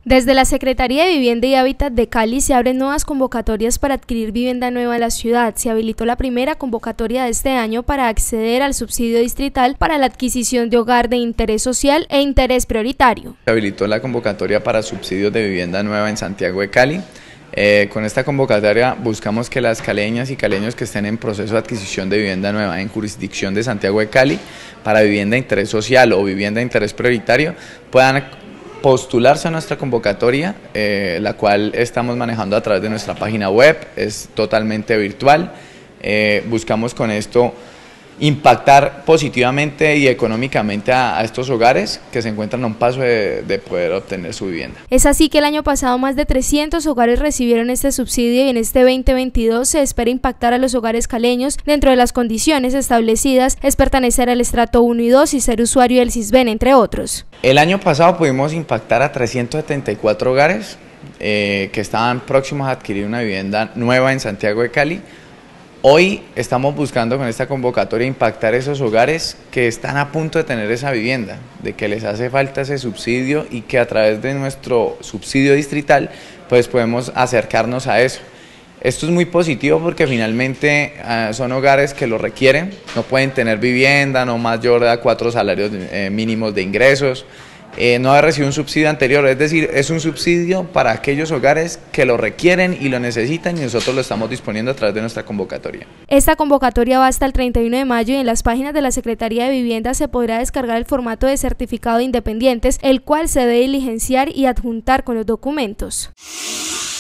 Desde la Secretaría de Vivienda y Hábitat de Cali se abren nuevas convocatorias para adquirir vivienda nueva en la ciudad. Se habilitó la primera convocatoria de este año para acceder al subsidio distrital para la adquisición de hogar de interés social e interés prioritario. Se habilitó la convocatoria para subsidios de vivienda nueva en Santiago de Cali. Con esta convocatoria buscamos que las caleñas y caleños que estén en proceso de adquisición de vivienda nueva en jurisdicción de Santiago de Cali para vivienda de interés social o vivienda de interés prioritario puedan postularse a nuestra convocatoria, la cual estamos manejando a través de nuestra página web, es totalmente virtual. Buscamos con esto impactar positivamente y económicamente a estos hogares que se encuentran a un paso de poder obtener su vivienda. Es así que el año pasado más de 300 hogares recibieron este subsidio y en este 2022 se espera impactar a los hogares caleños. Dentro de las condiciones establecidas es pertenecer al estrato 1 y 2 y ser usuario del SISBEN, entre otros. El año pasado pudimos impactar a 374 hogares que estaban próximos a adquirir una vivienda nueva en Santiago de Cali. Hoy estamos buscando con esta convocatoria impactar esos hogares que están a punto de tener esa vivienda, de que les hace falta ese subsidio y que a través de nuestro subsidio distrital pues podemos acercarnos a eso. Esto es muy positivo porque finalmente son hogares que lo requieren, no pueden tener vivienda, no mayor a 4 salarios mínimos de ingresos, no haber recibido un subsidio anterior, es decir, es un subsidio para aquellos hogares que lo requieren y lo necesitan y nosotros lo estamos disponiendo a través de nuestra convocatoria. Esta convocatoria va hasta el 31 de mayo y en las páginas de la Secretaría de Vivienda se podrá descargar el formato de certificado de independientes, el cual se debe diligenciar y adjuntar con los documentos.